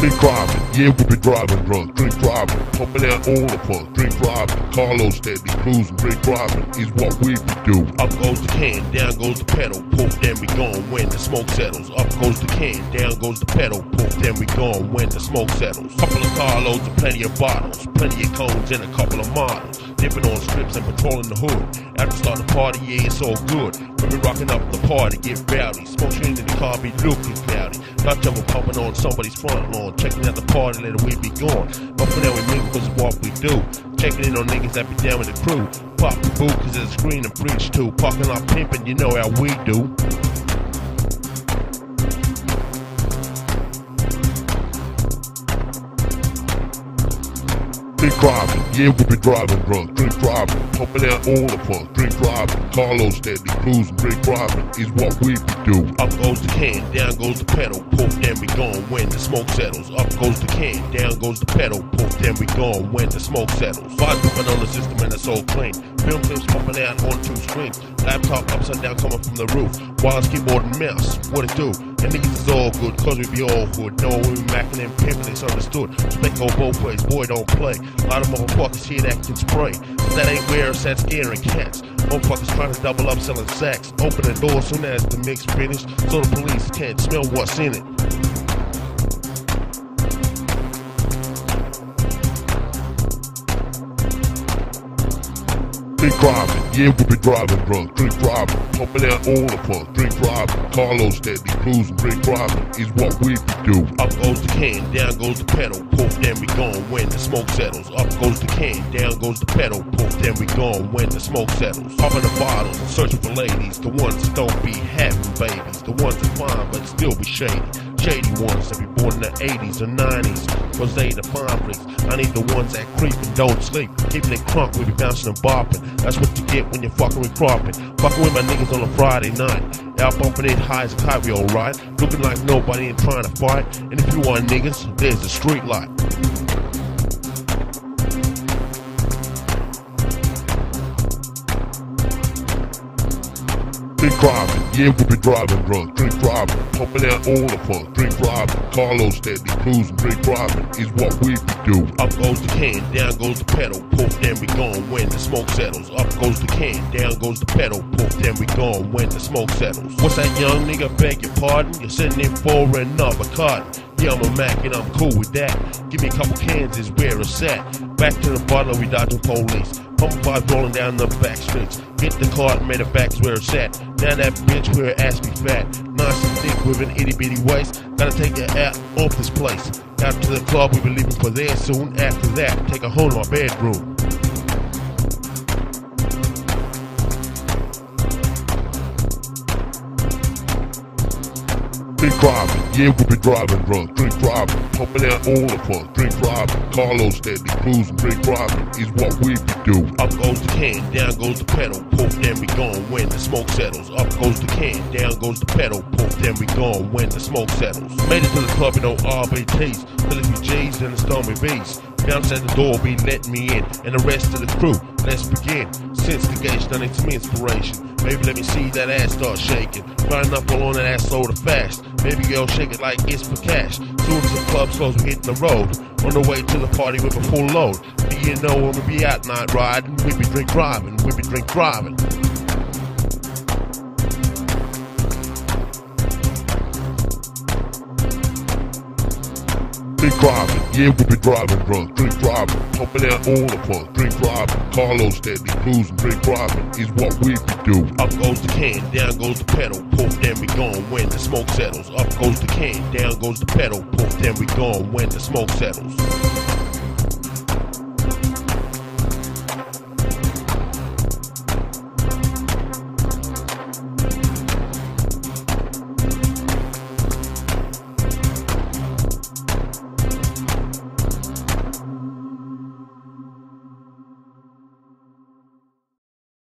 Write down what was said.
Big driving, yeah, we be driving drunk, drink driving, pumping out all the fun, drink driving, Carlos steady cruising, drink driving is what we be do. Up goes the can, down goes the pedal, poof, then we gone when the smoke settles. Up goes the can, down goes the pedal, poof, then we gone when the smoke settles. Couple of carloads and plenty of bottles, plenty of cones and a couple of models, dipping on strips and patrolling the hood. After start the party, yeah, it's all good. When we rocking up the party, get rowdy, smoke in the car be looking cloudy. Not jungle pumping on somebody's front lawn, checking out the party, let we be gone. But for now we move because it's what we do. Checking in on niggas that be down with the crew. Pop the boot cause there's a screen and preach too. Parking lot pimping, you know how we do. Big driving, yeah, we be driving drunk, drink driving, pumping out all the fun, drink driving, Carlos steady cruising, drink driving is what we be do. Up goes the can, down goes the pedal, poof, then we gone when the smoke settles. Up goes the can, down goes the pedal, poof, then we gone when the smoke settles. Vibes moving on the system and it's all clean. Film clips pumping out on 2 screens. Laptop upside down coming from the roof. Wireless keyboard and mouse, what it do? And niggas is all good, cause we be all hood. No, we macking and pimping, it's understood. Respect go both ways, boy don't play. A lot of motherfuckers here that can spray, but that ain't where it's at scaring cats. Motherfuckers trying to double up selling sacks. Open the door soon as the mix finished, so the police can't smell what's in it. Big driving, yeah, we be driving drunk, drink driving, pumping out all the fun, drink driving, Carlos steady cruising, drink driving is what we be do. Up goes the can, down goes the pedal, poof, then we gone when the smoke settles. Up goes the can, down goes the pedal, poof, then we gone when the smoke settles. Popping the bottles and searching for ladies, the ones that don't be having babies, the ones that fine but still be shady. Shady ones that be born in the 80s or 90s, cause they the fine freaks. I need the ones that creep and don't sleep, keeping it crunk, we be bouncing and bopping. That's what you get when you're fucking with cropping. Fucking with my niggas on a Friday night. Out bumping it high as a kite, we alright. Looking like nobody ain't trying to fight. And if you want niggas, there's the street light. Big driving, yeah, we be driving drunk, drink driving, pumping out all the fun, drink driving, Carlos steady cruising, drink driving is what we be do. Up goes the can, down goes the pedal, poof, then we gone when the smoke settles. Up goes the can, down goes the pedal, poof, then we gone when the smoke settles. What's that, young nigga, beg your pardon? You're sitting in for another carton. Yeah, I'm a Mac and I'm cool with that. Give me a couple cans is where it's at. Back to the bottle, we dodging police. Pump vibes rolling down the back streets. Hit the car and made it back's where it's at. Now that bitch where her ass be fat. Nice and thick with an itty bitty waist. Gotta take her out off this place. Out to the club, we be leaving for there soon. After that, take her home to my bedroom. Big driving, yeah, we be driving drunk, drink driving, pumping out all the fun, drink driving, Carlos steady cruising, drink driving is what we be do. Up goes the can, down goes the pedal, poof, then we gone when the smoke settles. Up goes the can, down goes the pedal, poof, then we gone when the smoke settles. Made it to the club with no RBTs, Philly G's and the Stormy B's. Bounce at the door, be letting me in, and the rest of the crew, let's begin. Since the gauge done it to me inspiration, maybe let me see that ass start shaking. Riding up all on that ass soda fast, baby girl shake it like it's for cash. Soon as the club's closed, we hitting the road, on the way to the party with a full load. Do you know when we be out night riding, we be drink driving, we be drink driving. Big driving, yeah, we be driving drunk, drink driving, pumping out all the fun, drink driving, Carlos steady cruising, drink driving is what we be do. Up goes the can, down goes the pedal, poof, then we gone when the smoke settles. Up goes the can, down goes the pedal, poof, then we gone when the smoke settles.